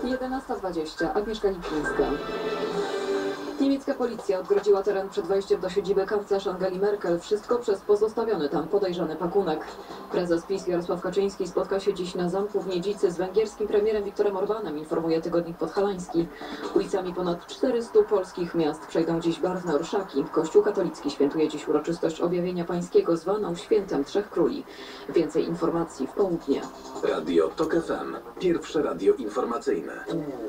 11:20. Agnieszka Lipińska. Niemiecka policja odgrodziła teren przed wejściem do siedziby kanclerz Angeli Merkel. Wszystko przez pozostawiony tam podejrzany pakunek. Prezes PiS Jarosław Kaczyński spotka się dziś na zamku w Miedzicy z węgierskim premierem Viktorem Orbánem, informuje tygodnik Podhalański. Ulicami ponad 400 polskich miast przejdą dziś barwne orszaki. Kościół katolicki świętuje dziś uroczystość Objawienia Pańskiego zwaną Świętem Trzech Króli. Więcej informacji w południe. Radio TOK FM. Pierwsze radio informacyjne.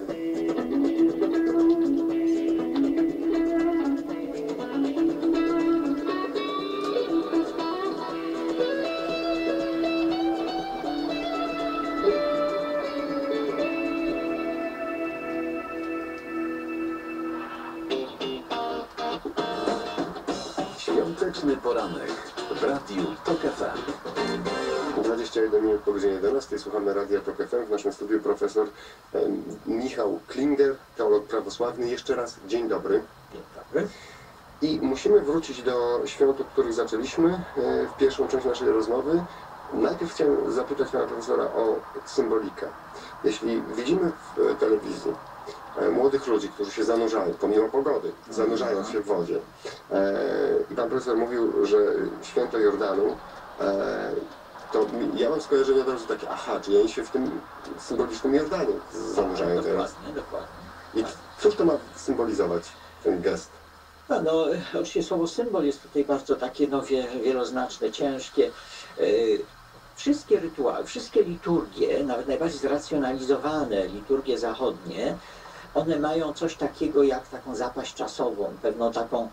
Świąteczny poranek w Radiu TOK FM. 21 minut po godzinie 11 słuchamy Radia TOK FM. W naszym studiu profesor Michał Klinger, teolog prawosławny. Jeszcze raz dzień dobry. Dzień dobry. I musimy wrócić do świąt, od których zaczęliśmy w pierwszą część naszej rozmowy. Najpierw chciałem zapytać pana profesora o symbolikę. Jeśli widzimy w telewizji młodych ludzi, którzy się zanurzają, pomimo pogody, zanurzają się w wodzie. I pan profesor mówił, że święto Jordanu, to ja mam skojarzenie od razu takie, czyli oni się w tym symbolicznym Jordanie zanurzają teraz. Dokładnie. I cóż to ma symbolizować, ten gest? No, oczywiście słowo symbol jest tutaj bardzo takie wieloznaczne, ciężkie. Wszystkie rytuały, wszystkie liturgie, nawet najbardziej zracjonalizowane liturgie zachodnie, one mają coś takiego jak taką zapaść czasową, pewną taką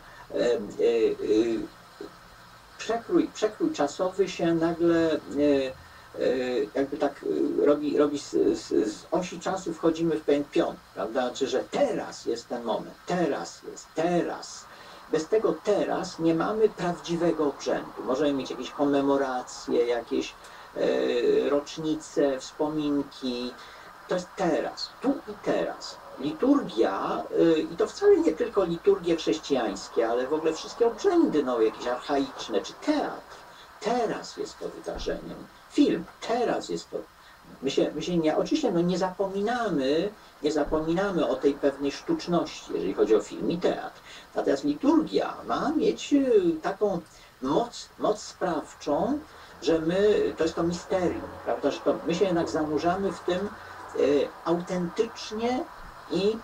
przekrój czasowy się nagle jakby tak robi z osi czasu wchodzimy w pewien pion, prawda? Znaczy, że teraz jest ten moment, teraz. Bez tego teraz nie mamy prawdziwego obrzędu. Możemy mieć jakieś komemoracje, jakieś rocznice, wspominki. To jest teraz, tu i teraz. Liturgia, i to wcale nie tylko liturgie chrześcijańskie, ale w ogóle wszystkie obrzędy, jakieś archaiczne, czy teatr, teraz jest to wydarzeniem. Film, teraz jest to. Oczywiście nie zapominamy o tej pewnej sztuczności, jeżeli chodzi o film i teatr. Natomiast liturgia ma mieć taką moc sprawczą, że to jest to misterium, prawda, że my się jednak zanurzamy w tym autentycznie i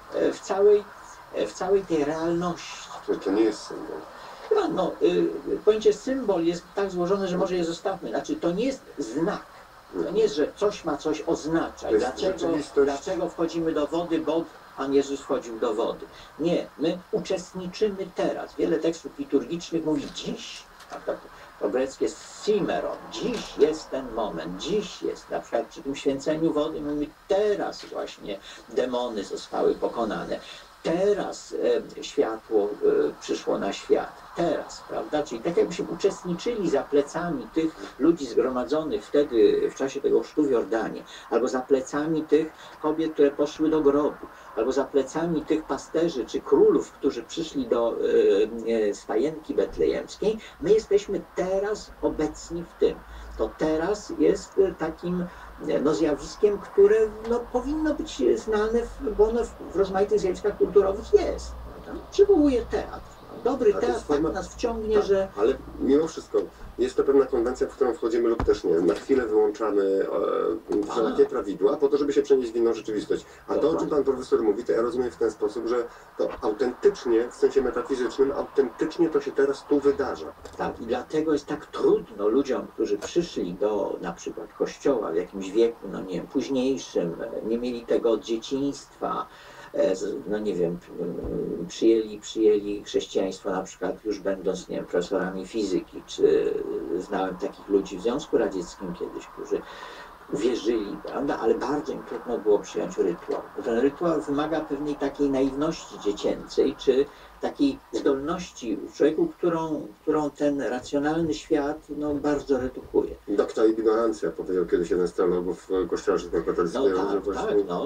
w całej tej realności. To nie jest symbol. Pojęcie symbol jest tak złożone, że może je zostawmy. Znaczy, to nie jest znak. To nie jest, że coś ma coś oznaczać. Dlaczego wchodzimy do wody, bo Pan Jezus wchodził do wody. Nie, my uczestniczymy teraz. Wiele tekstów liturgicznych mówi dziś. To greckie simeron. Dziś jest ten moment. Dziś jest. Na przykład przy tym święceniu wody mówimy teraz właśnie demony zostały pokonane. Teraz światło przyszło na świat. Teraz, prawda? Czyli tak jakbyśmy uczestniczyli za plecami tych ludzi zgromadzonych wtedy w czasie tego chrztu w Jordanie, albo za plecami tych kobiet, które poszły do grobu, albo za plecami tych pasterzy czy królów, którzy przyszli do stajenki betlejemskiej. My jesteśmy teraz obecni w tym. To teraz jest takim zjawiskiem, które powinno być znane, bo ono w rozmaitych zjawiskach kulturowych jest. Przywołuje teatr. Dobry teatr tak nas wciągnie, że... Ale mimo wszystko jest to pewna konwencja, w którą wchodzimy lub też nie. Na chwilę wyłączamy wszelakie prawidła po to, żeby się przenieść w inną rzeczywistość. A to, o czym pan profesor mówi, to ja rozumiem w ten sposób, że to autentycznie, w sensie metafizycznym, autentycznie to się teraz tu wydarza. Tak, i dlatego jest tak trudno ludziom, którzy przyszli do na przykład kościoła w jakimś wieku, późniejszym, nie mieli tego od dzieciństwa, przyjęli chrześcijaństwo na przykład już będąc, profesorami fizyki, czy znałem takich ludzi w Związku Radzieckim kiedyś, którzy uwierzyli, prawda, ale bardzo im trudno było przyjąć rytuał. Bo ten rytuał wymaga pewnej takiej naiwności dziecięcej, czy takiej zdolności w człowieku, którą ten racjonalny świat bardzo redukuje. Dokta ignorancja, powiedział kiedyś jeden z teologów Kościoła Rzymskokatolickiego.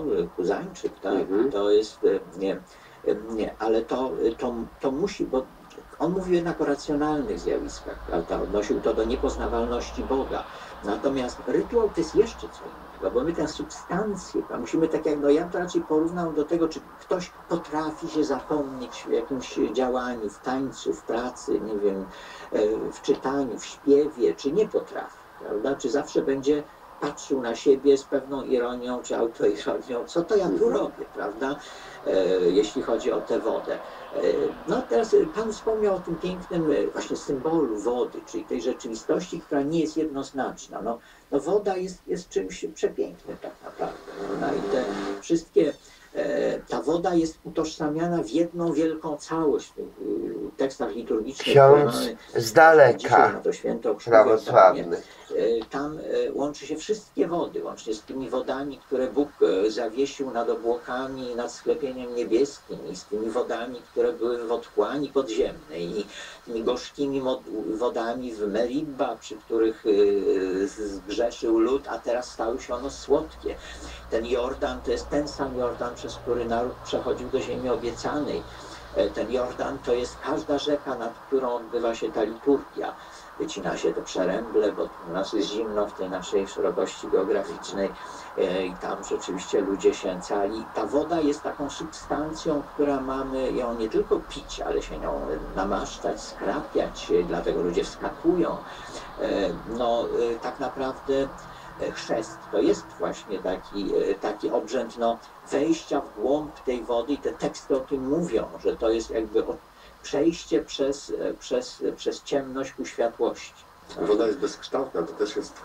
Kuzańczyk, tak. To jest, ale to musi, bo On mówił jednak o racjonalnych zjawiskach, prawda? Odnosił to do niepoznawalności Boga. Natomiast rytuał to jest jeszcze co innego, bo my tę substancję, musimy tak jak, ja to raczej porównam do tego, czy ktoś potrafi się zapomnieć w jakimś działaniu, w tańcu, w pracy, nie wiem, w czytaniu, w śpiewie, czy nie potrafi, prawda? Czy zawsze będzie patrzył na siebie z pewną ironią czy autoironią, co to ja tu robię, prawda, jeśli chodzi o tę wodę. No teraz Pan wspomniał o tym pięknym właśnie symbolu wody, czyli tej rzeczywistości, która nie jest jednoznaczna. No woda jest czymś przepięknym tak naprawdę. No i te wszystkie, ta woda jest utożsamiana w jedną wielką całość w tych tekstach liturgicznych. Ksiądz z daleka na to święto prawosławny. Tam łączy się wszystkie wody, łącznie z tymi wodami, które Bóg zawiesił nad obłokami, nad sklepieniem niebieskim, i z tymi wodami, które były w otchłani podziemnej, i tymi gorzkimi wodami w Meribba, przy których zgrzeszył lud, a teraz stały się one słodkie. Ten Jordan to jest ten sam Jordan, przez który naród przechodził do ziemi obiecanej. Ten Jordan to jest każda rzeka, nad którą odbywa się ta liturgia. Wycina się te przeręble, bo u nas jest zimno w tej naszej szerokości geograficznej i tam rzeczywiście ludzie się cali. Ta woda jest taką substancją, która mamy ją nie tylko pić, ale się nią namaszczać, skrapiać, dlatego ludzie wskakują. Tak naprawdę chrzest to jest właśnie taki obrzęd wejścia w głąb tej wody i te teksty o tym mówią, że to jest jakby przejście przez ciemność ku światłości. Woda jest bezkształtna, to też jest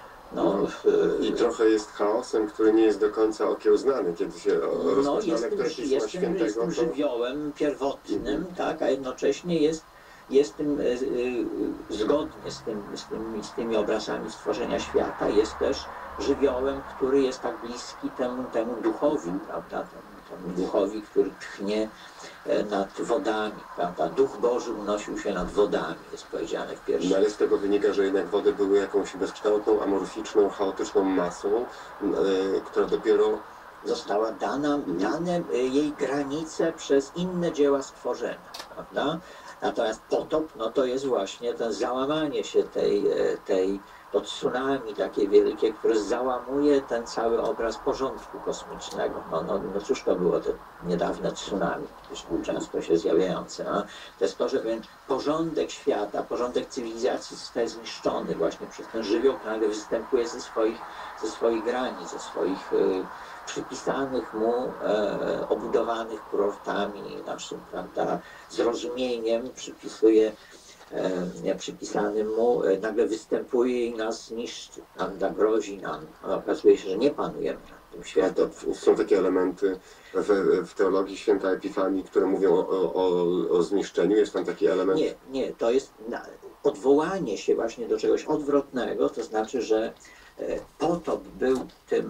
i trochę jest chaosem, który nie jest do końca okiełznany, kiedy się rozpoczyna lekturę Pisma Świętego. Jest tym żywiołem pierwotnym, tak, a jednocześnie jest tym zgodnie z tymi obrazami stworzenia świata, jest też żywiołem, który jest tak bliski temu duchowi, prawda, temu duchowi, który tchnie nad wodami, prawda? Duch Boży unosił się nad wodami, jest powiedziane w pierwszym. No ale z tego wynika, że jednak wody były jakąś bezkształtną, amorficzną, chaotyczną masą, która dopiero została dane jej granice przez inne dzieła stworzenia, prawda? Natomiast potop, to jest właśnie to załamanie się to tsunami takie wielkie, które załamuje ten cały obraz porządku kosmicznego. Cóż to było te niedawne tsunami, często się zjawiające. To jest to, że porządek świata, porządek cywilizacji zostaje zniszczony właśnie przez ten żywioł, który nagle występuje ze swoich granic, ze swoich przypisanych mu, obudowanych kurortami, naszym, prawda, zrozumieniem przypisanym mu, nagle występuje i nas niszczy, prawda, grozi nam. Okazuje się, że nie panujemy nad tym światem. Są takie elementy w teologii święta Epifanii, które mówią o zniszczeniu. Jest tam taki element? Nie, to jest odwołanie się właśnie do czegoś odwrotnego, to znaczy, że potop był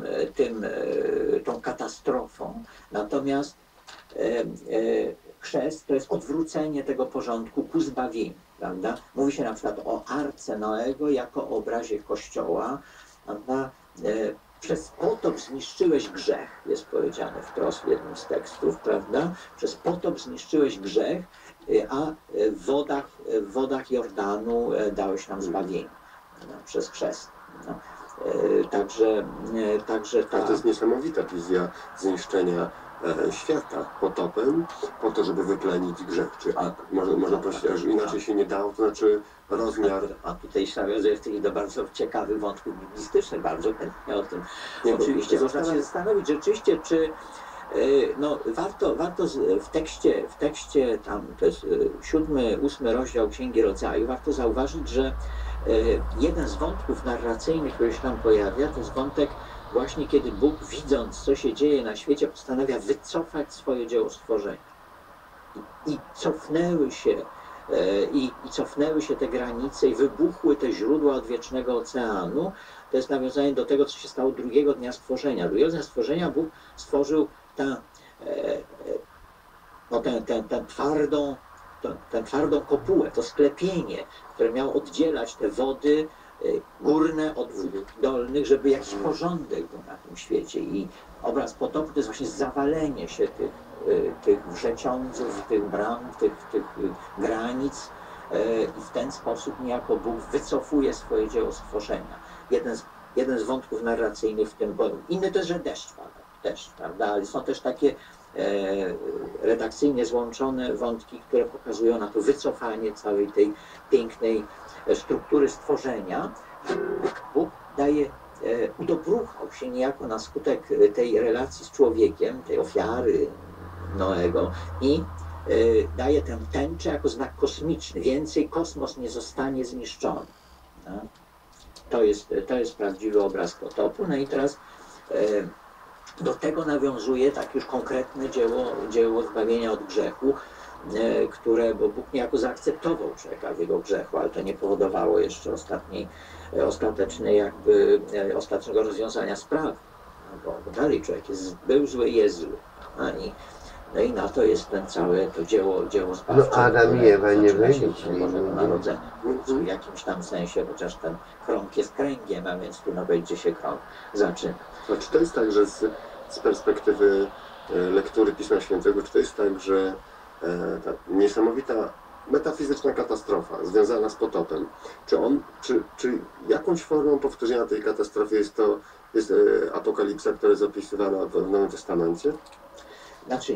tą katastrofą, natomiast chrzest to jest odwrócenie tego porządku ku zbawieniu, prawda? Mówi się na przykład o Arce Noego jako obrazie Kościoła, prawda? Przez potop zniszczyłeś grzech, jest powiedziane wprost w jednym z tekstów, prawda? Przez potop zniszczyłeś grzech, a w wodach Jordanu dałeś nam zbawienie przez chrzest. Także to jest niesamowita wizja zniszczenia świata potopem, po to, żeby wyplenić grzech. Czy może powiedzieć, że inaczej się nie dało, to znaczy rozmiar. A tutaj nawiązuje w tej do bardzo ciekawych wątków biblistycznych, bardzo chętnie o tym. Oczywiście można się zastanowić rzeczywiście, czy warto w tekście tam, to jest 7, 8 rozdział Księgi Rodzaju, warto zauważyć, że jeden z wątków narracyjnych, który się tam pojawia, to jest wątek właśnie, kiedy Bóg, widząc, co się dzieje na świecie, postanawia wycofać swoje dzieło stworzenia. I cofnęły się te granice i wybuchły te źródła odwiecznego oceanu. To jest nawiązanie do tego, co się stało drugiego dnia stworzenia. Drugiego dnia stworzenia Bóg stworzył tę twardą kopułę, to sklepienie, które miało oddzielać te wody górne od wód dolnych, żeby jakiś porządek był na tym świecie. I obraz potopu to jest właśnie zawalenie się tych wrzeciąców, tych bram, tych granic i w ten sposób niejako Bóg wycofuje swoje dzieło stworzenia. Jeden z wątków narracyjnych w tym, bo inny to jest, że deszcz pada, prawda? Ale są też takie redakcyjnie złączone wątki, które pokazują na to wycofanie całej tej pięknej struktury stworzenia. Bóg udobruchał się niejako na skutek tej relacji z człowiekiem, tej ofiary Noego i daje tę tęczę jako znak kosmiczny. Więcej kosmos nie zostanie zniszczony. No? To jest prawdziwy obraz potopu. No i teraz do tego nawiązuje tak już konkretne dzieło zbawienia od grzechu, bo Bóg niejako zaakceptował człowieka w jego grzechu, ale to nie powodowało jeszcze ostatecznego rozwiązania sprawy. No bo dalej człowiek był zły, jest zły. No i na to jest to dzieło zbawcze. No Adam i Ewa nie byli. Bożego Narodzenia. W jakimś tam sensie, chociaż ten krąg jest kręgiem, a więc tu gdzie się krąg zaczyna. A czy to jest tak, że z perspektywy lektury Pisma Świętego, czy to jest tak, że ta niesamowita metafizyczna katastrofa związana z potopem, czy jakąś formą powtórzenia tej katastrofy jest apokalipsa, która jest opisywana w Nowym Testamencie? Znaczy,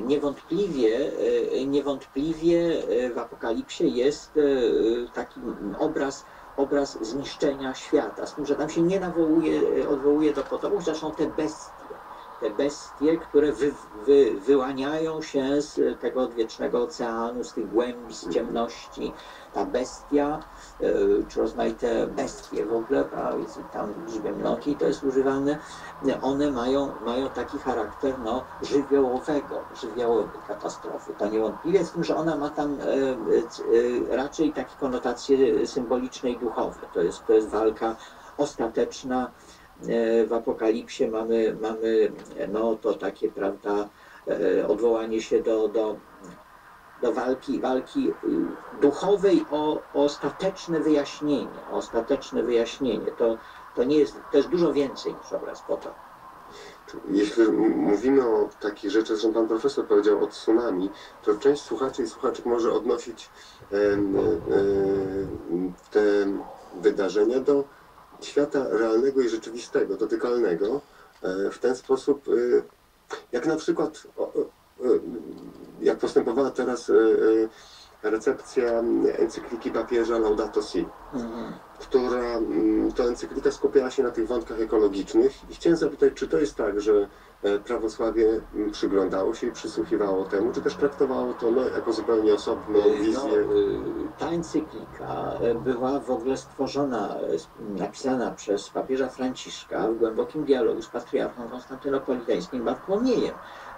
niewątpliwie w Apokalipsie jest taki obraz zniszczenia świata, z tym, że tam się nie odwołuje do potopu, zresztą te bestie, które wyłaniają się z tego odwiecznego oceanu, z tych głębi, z ciemności. Ta bestia, czy rozmaite bestie w ogóle, tam w liczbie mnogiej to jest używane, one mają taki charakter żywiołowej katastrofy. To niewątpliwie z tym, że ona ma tam raczej takie konotacje symboliczne i duchowe. To jest walka ostateczna. W Apokalipsie mamy to takie, prawda, odwołanie się do walki duchowej o ostateczne wyjaśnienie. To nie jest, to jest dużo więcej niż obraz potopu. Jeśli mówimy o takich rzeczach, zresztą pan profesor powiedział o tsunami, to część słuchaczy i słuchaczek może odnosić te wydarzenia do świata realnego i rzeczywistego, dotykalnego, w ten sposób, jak na przykład, jak postępowała teraz recepcja encykliki papieża Laudato Si, która to encyklika skupiała się na tych wątkach ekologicznych i chciałem zapytać, czy to jest tak, że prawosławie przyglądało się i przysłuchiwało temu, czy też traktowało to jako zupełnie osobną wizję? Ta encyklika była w ogóle napisana przez papieża Franciszka w głębokim dialogu z patriarchą konstantynopolitańskim Bartłomiejem.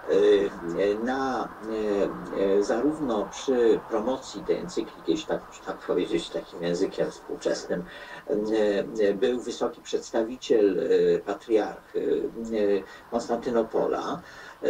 Zarówno przy promocji tej encykliki, jeśli tak powiedzieć takim językiem współczesnym, był wysoki przedstawiciel patriarchy Konstantynopola.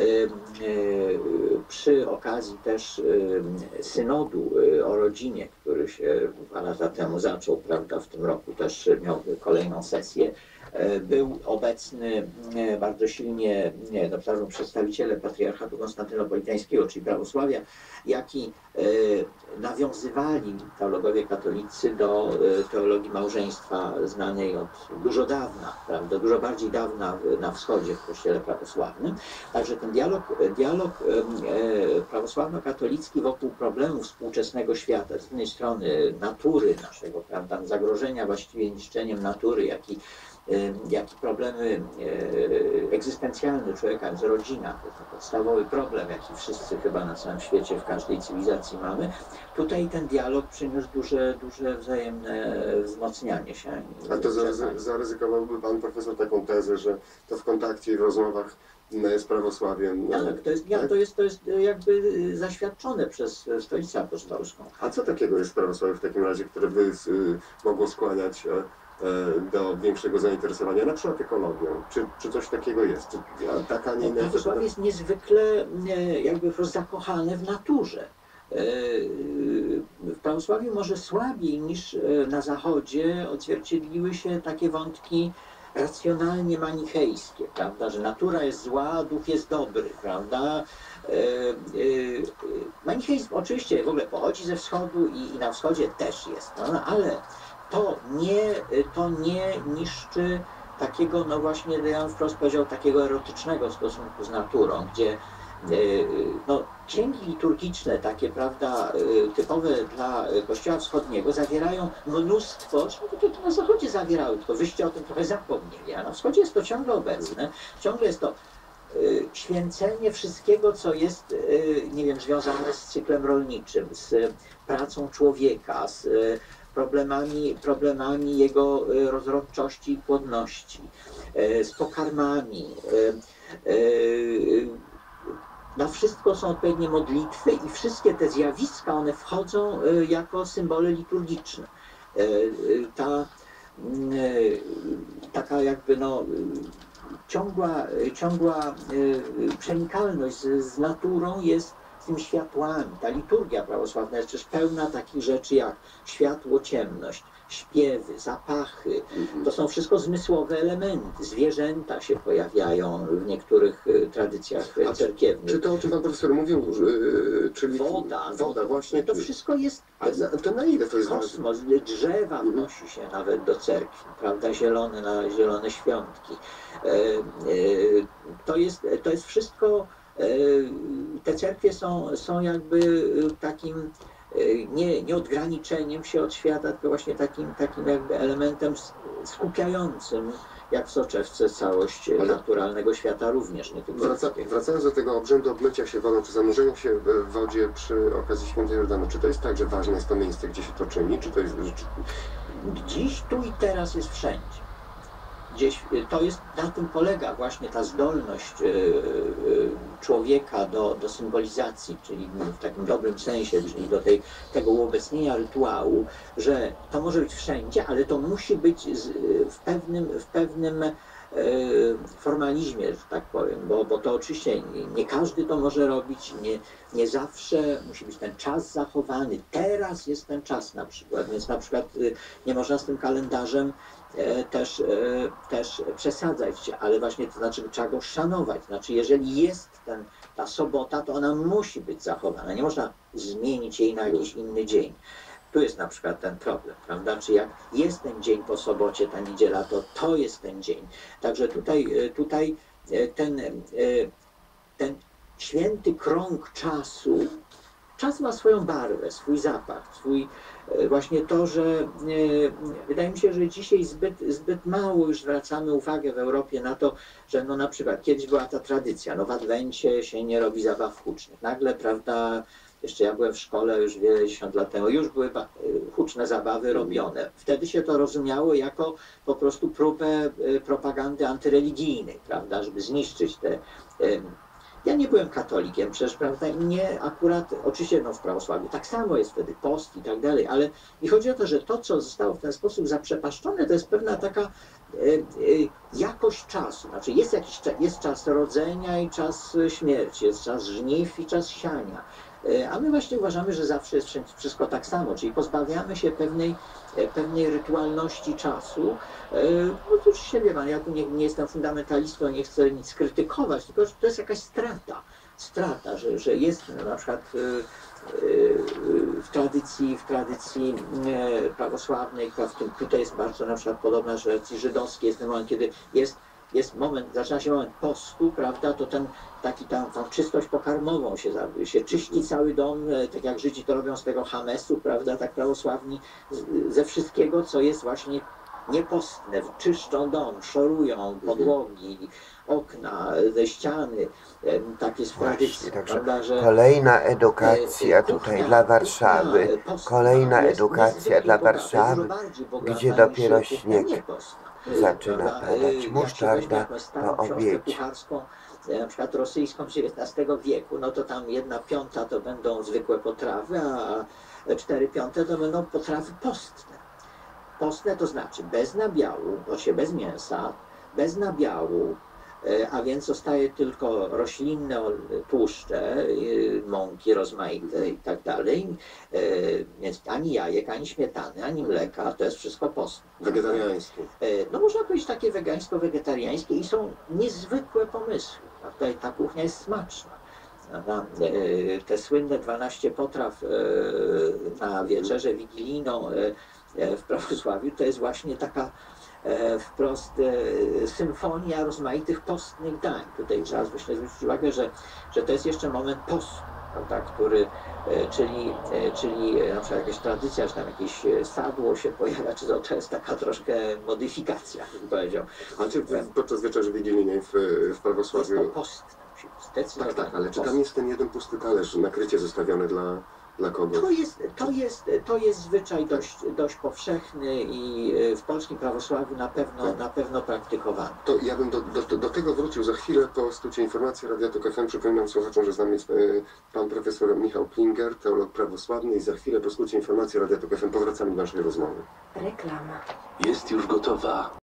Przy okazji też synodu o rodzinie, który się 2 lata temu zaczął, prawda, w tym roku też miał kolejną sesję, był obecny bardzo silnie przedstawiciele patriarchatu konstantynopolitańskiego, czyli prawosławia, jak i nawiązywali teologowie katolicy do teologii małżeństwa znanej od dużo dawna, prawda, dużo bardziej dawna na wschodzie w kościele prawosławnym. Także ten dialog prawosławno-katolicki wokół problemów współczesnego świata, z jednej strony natury naszego, prawda, zagrożenia właściwie niszczeniem natury, jak i problemy egzystencjalne człowieka, z rodzina, to jest podstawowy problem, jaki wszyscy chyba na całym świecie, w każdej cywilizacji mamy. Tutaj ten dialog przyniósł duże wzajemne wzmocnianie się. A to zaryzykowałby pan profesor taką tezę, że to w kontakcie i w rozmowach z prawosławiem? Tak, to jest jakby zaświadczone przez Stolicę Apostolską. A co takiego jest w prawosławiu w takim razie, które by mogło skłaniać do większego zainteresowania, na przykład ekologią? Czy coś takiego jest? Taka, nie inna prawosławie jest niezwykle jakby zakochane w naturze. w prawosławiu może słabiej niż na Zachodzie odzwierciedliły się takie wątki racjonalnie manichejskie, prawda, że natura jest zła, a duch jest dobry, prawda. Manicheizm oczywiście w ogóle pochodzi ze wschodu i na wschodzie też jest, no, ale to nie niszczy takiego, no właśnie, ja bym wprost powiedział, takiego erotycznego stosunku z naturą, gdzie no, księgi liturgiczne, takie, prawda, typowe dla Kościoła Wschodniego, zawierają mnóstwo, zresztą to na Zachodzie zawierały, tylko wyście o tym trochę zapomnieli, a na Wschodzie jest to ciągle obecne, ciągle jest to święcenie wszystkiego, co jest, nie wiem, związane z cyklem rolniczym, z pracą człowieka, z problemami jego rozrodczości i płodności, z pokarmami. Na wszystko są odpowiednie modlitwy i wszystkie te zjawiska, one wchodzą jako symbole liturgiczne. Taka jakby no ciągła przenikalność z naturą jest z tymi światłami. Ta liturgia prawosławna jest przecież pełna takich rzeczy jak światło, ciemność, śpiewy, zapachy. To są wszystko zmysłowe elementy. Zwierzęta się pojawiają w niektórych tradycjach cerkiewnych. Czy to, o czym pan profesor mówił, czyli woda właśnie? To wszystko jest... A to na ile to jest kosmos, drzewa wnosi się nawet do cerkwi, prawda, zielone świątki. To jest wszystko... Te cerkwie są jakby takim nie odgraniczeniem się od świata, tylko właśnie takim jakby elementem skupiającym, jak w soczewce, całość naturalnego świata również, nie tylko Wracając do tego obrzędu obmycia się wodą, czy zanurzenia się w wodzie przy okazji Świętego Jordanu, czy to jest tak, że ważne jest to miejsce, gdzie się to czyni, czy to jest... Dziś, tu i teraz jest wszędzie. Gdzieś, na tym polega właśnie ta zdolność człowieka do symbolizacji, czyli w takim dobrym sensie, czyli do tego uobecnienia rytuału, że to może być wszędzie, ale to musi być w pewnym formalizmie, że tak powiem, bo to oczywiście nie każdy to może robić, nie zawsze musi być ten czas zachowany. Teraz jest ten czas na przykład, więc na przykład nie można z tym kalendarzem też przesadzać, ale właśnie to znaczy trzeba go szanować. Znaczy jeżeli jest ta sobota, to ona musi być zachowana. Nie można zmienić jej na jakiś inny dzień. Tu jest na przykład ten problem, prawda? Czy jak jest ten dzień po sobocie, ta niedziela, to jest ten dzień. Także tutaj ten święty krąg czasu, czas ma swoją barwę, swój zapach, właśnie to, że wydaje mi się, że dzisiaj zbyt mało już zwracamy uwagę w Europie na to, że no na przykład kiedyś była ta tradycja, no w Adwencie się nie robi zabaw hucznych. Nagle, prawda, jeszcze ja byłem w szkole już wieledziesiąt lat temu, już były huczne zabawy robione. Wtedy się to rozumiało jako po prostu próbę propagandy antyreligijnej, prawda, żeby zniszczyć te... Ja nie byłem katolikiem, przecież, prawda, nie akurat, oczywiście no w prawosławiu tak samo jest wtedy post i tak dalej, ale mi chodzi o to, że to, co zostało w ten sposób zaprzepaszczone, to jest pewna taka jakość czasu. Znaczy jest czas rodzenia i czas śmierci, jest czas żniw i czas siania. A my właśnie uważamy, że zawsze jest wszystko tak samo, czyli pozbawiamy się pewnej rytualności czasu. No to oczywiście wie pan, ja tu nie jestem fundamentalistą, nie chcę nic krytykować, tylko że to jest jakaś strata, że jest na przykład w tradycji prawosławnej, tutaj jest bardzo na przykład podobna do tradycji żydowskiej, jest ten moment, kiedy zaczyna się moment postu, prawda, to tą czystość pokarmową się czyści cały dom, tak jak Żydzi to robią z tego chamesu, prawda, tak prawosławni, ze wszystkiego, co jest właśnie niepostne, czyszczą dom, szorują podłogi, okna, ściany, takie jest w tradycji, prawda, że kolejna edukacja tutaj dla Warszawy, kolejna edukacja dla Warszawy, gdzie dopiero śnieg zaczyna padać. Musztarda to obieć. Na przykład rosyjską XIX wieku, no to tam 1/5 to będą zwykłe potrawy, a 4/5 to będą potrawy postne. Postne to znaczy bez nabiału, oczywiście bez mięsa, bez nabiału, a więc zostaje tylko roślinne tłuszcze, mąki rozmaite i tak dalej. Więc ani jajek, ani śmietany, ani mleka, to jest wszystko postne. Wegetariańskie. No można powiedzieć takie wegańsko-wegetariańskie i są niezwykłe pomysły. Ta kuchnia jest smaczna. Te słynne 12 potraw na wieczerzę wigilijną w prawosławiu to jest właśnie taka wprost symfonia rozmaitych postnych dań. Tutaj trzeba zwrócić uwagę, że to jest jeszcze moment postu, prawda, który, czyli na przykład jakaś tradycja, że tam jakieś sadło się pojawia, czy to jest taka troszkę modyfikacja, bym powiedział. A czy podczas wieczerzy wigilijnej w prawosławiu... To post. Tak, ale czy tam jest ten jeden pusty talerz, nakrycie zostawione dla kogoś? To jest zwyczaj dość powszechny i w polskim prawosławiu na pewno praktykowany. To ja bym do tego wrócił za chwilę po skrócie informacji Radia Tok FM. Przypominam słuchaczom, że z nami jest pan profesor Michał Plinger, teolog prawosławny, i za chwilę po skrócie informacji Radia Tok FM powracamy do naszej rozmowy. Reklama. Jest już gotowa.